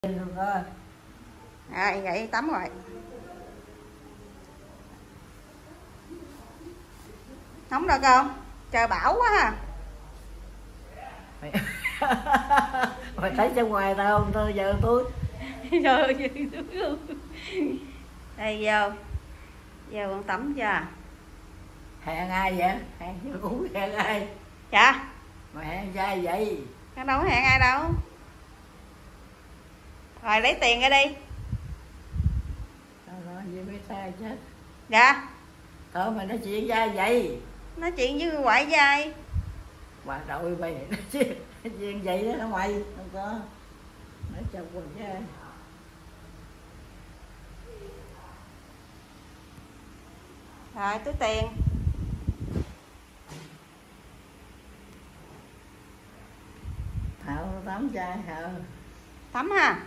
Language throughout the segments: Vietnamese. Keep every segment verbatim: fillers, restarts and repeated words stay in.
Rồi, vậy tắm rồi. Nóng đâu con? Trời bão quá ha. Mày, mày thấy trong ngoài tao không? Thôi giờ tôi Trời ơi, đây vô. Vô con tắm chưa? hẹn ai vậy? Hẹn uống hẹn ai? Dạ. Mà hẹn trai vậy? Con đâu có hẹn ai đâu. Rồi lấy tiền ra đi. Tao nói gì biết sai chết. Dạ. Thôi mày nói chuyện với ai vậy? Nói chuyện với ngoại với ai? Bà đội mày nói chuyện vậy đó hả mày? Không có. Nói chồng quần với ai? Rồi túi tiền. Thảo tắm trai hả? Tắm ha.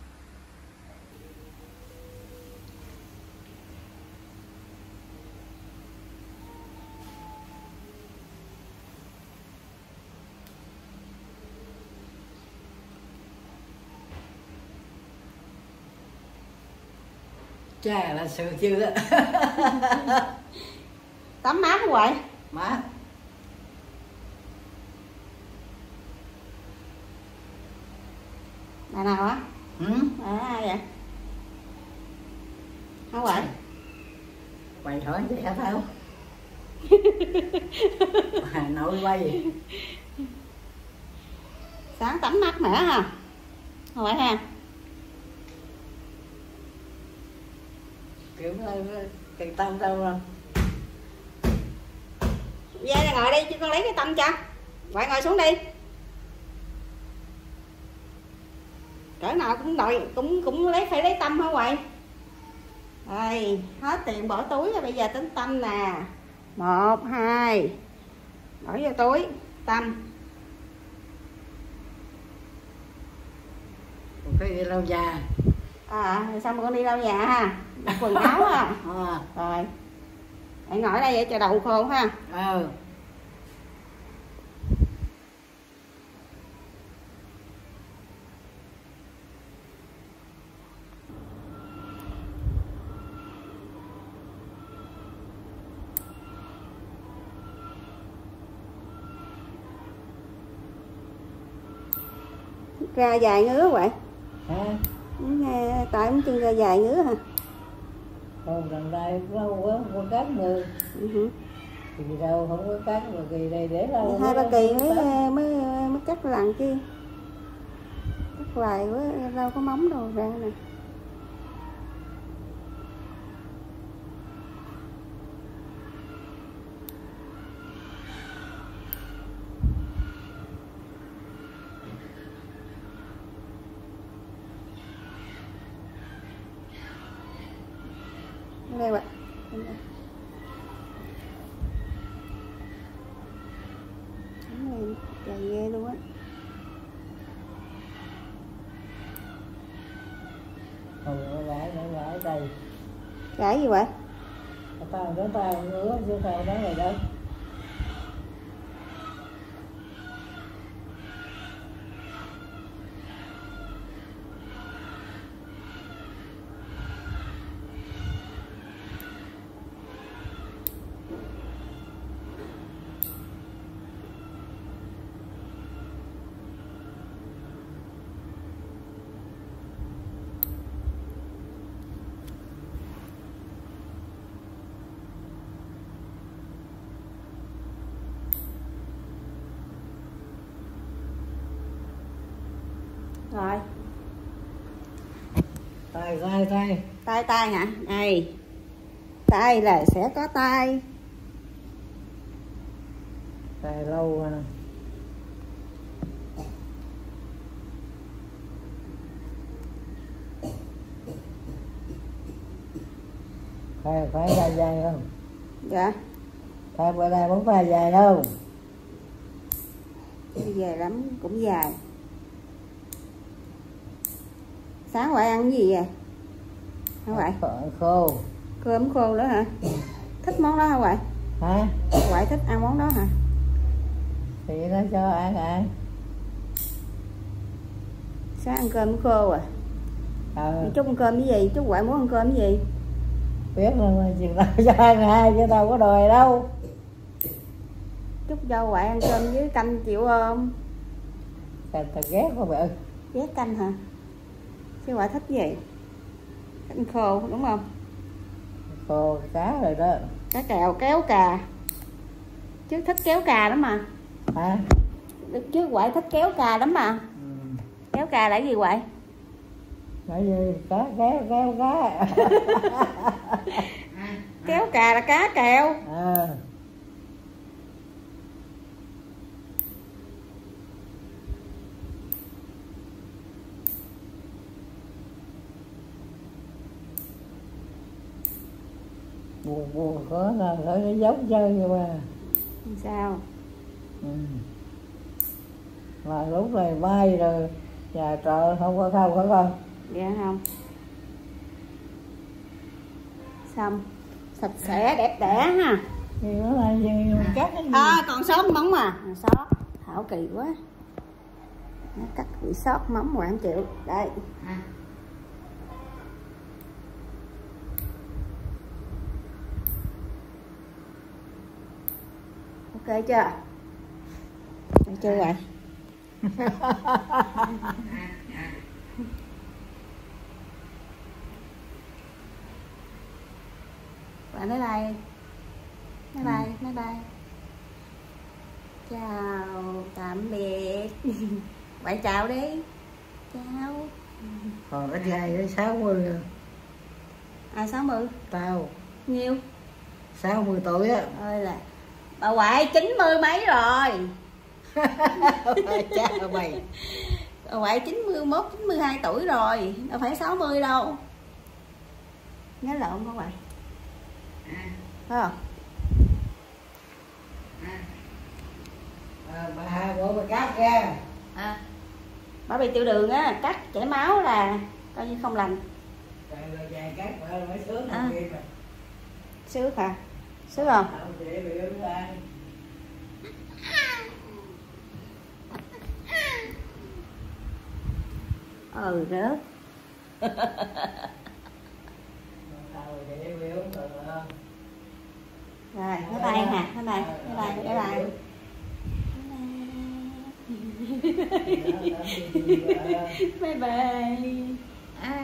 Cha là sự chưa? Tắm mát không vậy? Má. Bà nào á? Ừ? À ai vậy? Không vậy? Mày hỏi vậy hả Thảo? Hà Nội quay. Sáng tắm mát mẻ ha. Không phải ha? Kiểu cái tâm đâu rồi. Về đây ngồi đi, chứ con lấy cái tâm cho. Ngoại ngồi xuống đi. Cỡ nào cũng đòi cũng cũng lấy phải lấy tâm hả ngoại? Rồi, hết tiền bỏ túi rồi, bây giờ tính tâm nè. Một, hai. Bỏ vô túi, tâm. Còn cái đi lau nhà. À, rồi xong rồi con đi lau nhà ha. Mặc quần áo ha. À. Rồi. Hãy ngồi đây vậy cho đầu khô ha. Ờ. Ra dài ngứa vậy. Hả? Nghe tại cũng chân ra dài ngứa hả? Còn gần đây lâu quá không có cắt nữa. Ừ. Kỳ đâu không có cắt mà kỳ đây để lâu. Hai ba kỳ mới mới mới cắt lần chứ. Cắt hoài quá đâu có móng đâu ra nè. Đây bạn. Này dài ghê luôn á. Không có gãi nữa gãi đây. Gãi gì vậy? Tao cái tay ngứa chứ sao đó này đâu. Rồi. Tay tay tay. Tay tay hả? Đây. Tay là sẽ có tay. Tay lâu à. Phải phải dài dài không? Dạ. Tay bữa nay muốn phải dài đâu. Dài lắm, cũng dài. Sáng ngoại ăn cái gì vậy? Hả ngoại? Phở khô. Cơm khô nữa hả? Thích món đó hả ngoại? Hả? Ngoại thích ăn món đó hả? Thì nó cho ăn ăn. Sáng ăn cơm khô à? ờ. Chú ăn cơm cái gì? Chú Huệ muốn ăn cơm cái gì? Biết rồi mà chừng nào cho ăn hai chứ đâu có đòi đâu. Chúc cho Huệ ăn cơm với canh chịu không? Canh tao ghét quá mẹ ơi. Ghét canh hả? Chứ Huệ thích gì? Canh khô đúng không? Khô cá rồi đó. Cá kèo kéo cà. Chứ thích kéo cà lắm mà. Hả? Chứ Huệ thích kéo cà lắm mà. Ừ. Kéo cà là cái gì Huệ? Nói gì? Cá kéo kéo cá. Kéo cà là cá kèo. À. Buồn buồn có là phải cái giống chơi rồi mà. Sao? Ừ. Mà lúc này mai rồi nhà trọ không có không phải không? Dạ không. Xong sạch sẽ đẹp đẽ ha. Thì nó là gì mà cắt cái gì? À còn sót móng mà. Sót Thảo kỳ quá. Nó cắt bị sót móng mà không chịu. Đây. Ok chưa? Được chưa vậy? Bạn nói đây. Nói đây, nói đây. Chào, tạm biệt. Bạn chào đi. Chào. Còn cái trai tới sáu mươi rồi. Ai sáu mươi? Tao Nhiêu? sáu mươi tuổi á. Ơi là bà ngoại chín mươi mấy rồi. Cha mày. Bà ngoại chín mươi mốt, chín mươi hai tuổi rồi. Đâu phải sáu mươi đâu. Nhớ lộn không bạn? Phải không? À, bà bữa bà cắt ra. À, bà bị tiểu đường á, cắt chảy máu là coi như không lành. Rồi rồi vài cắt bà mới sướng À. kia mà. Sướng hả? Sướng không? Không để bị ướt ra. Ừ rớt. Rồi, bye bye nè, bye bye, bye bye, bye bye. Bye bye. À.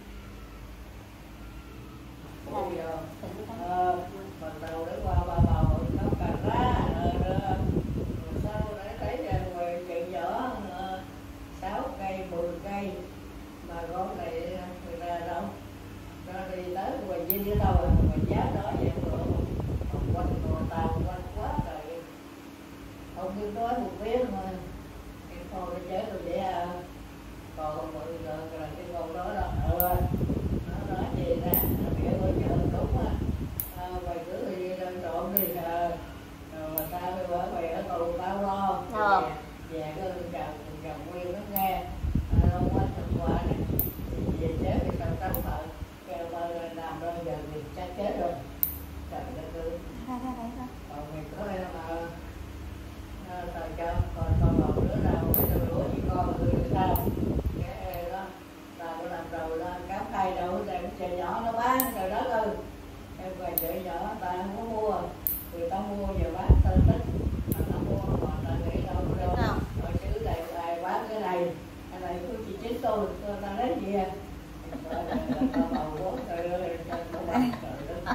Bắt đầu đến qua ba bầu nó cà rá rồi sau đấy thấy ra ngoài chuyện nhỏ sáu cây mười cây mà con này người ta đâu nó đi tới ngoài dinh với đâu rồi ngoài giá đó vậy rồi quanh đồ tàu quanh quá trời không biết nói một tiếng mà cái con nó chết rồi vậy à còn mọi người là cái con đó đó ừ nó nói gì nè nó biểu ở chợ đúng á mày cứ đi trộn đi rồi mà tao bây giờ mày ở tù tao lo Ờ. về cái chồng chồng nguyên nó nghe không có thực quả này về chết thì tao tao sợ kêu tao làm rồi giờ thì chắc chết rồi trời đất ơi còn mày có đây mà tao cho còn còn một đứa nào cái đứa lúa gì con người tao cái đó tao có làm rồi đó cám cây đâu đem chè nhỏ nó bán trời đất ơi em về chợ nhỏ ta không có mua người ta mua giờ bán ta thích mà ta mua mà ta nghĩ đâu đâu ở xứ này ai bán cái này cái này của chị chính tôi ta lấy gì à ta bầu bốn trời ơi nó bán trời đất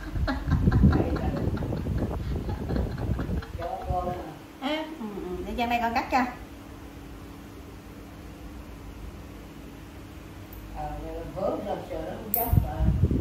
cho con À, ừ, ừ, để Giang đây con cắt cho. à vớt ra chờ nó cũng chắc mà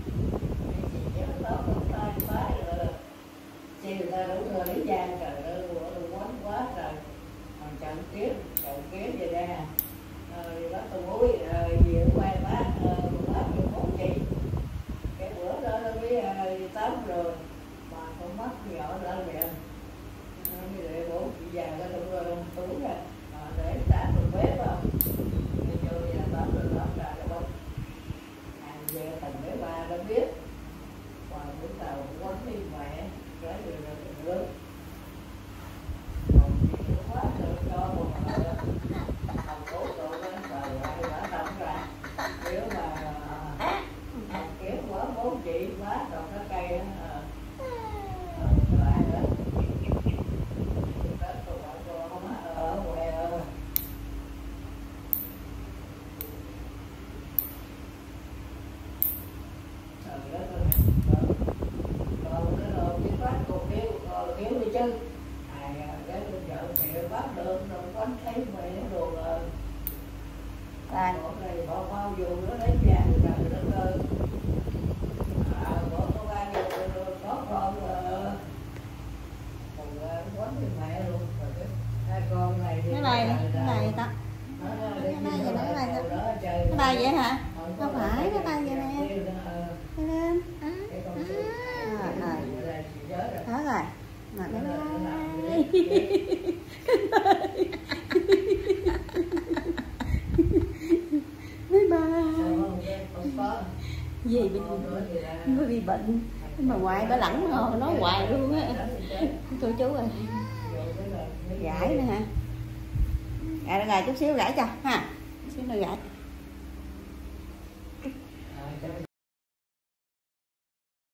chiều ta đúng rồi lý giang trời ơi quánh quá trời còn trận kiếm trận kiếm về đây nè rồi bác tôi muối rồi gì ở quay bác bác tôi muốn chị cái bữa đó nó mới tám rồi mà con mắt nhỏ lên miệng nó mới để bố chị già ra tôi túi ra để tám rồi bếp vào đi vô thì là tám rồi tám ra cho bông hàng về thành mấy ba đã biết và bữa tàu quánh đi mẹ cái người là người lớn còn gì nữa quá rồi cho một thằng cố tụi nó trời ơi bỏ bao dù nó lấy vàng rồi nó cơ à bỏ có bao nhiêu có con còn quánh với mẹ luôn rồi hai con này cái này cái này ta cái này vậy nó cái này ta cái này vậy hả? Không phải cái này vậy nè. Đi lên à, à, à. Đó rồi mà bye bye bye bye gì bị nó bị bệnh mà ngoại bà lẳng rồi nói hoài luôn á tôi chú ơi gãi nữa hả gãi ra gãi chút xíu gãi cho ha chút xíu nữa gãi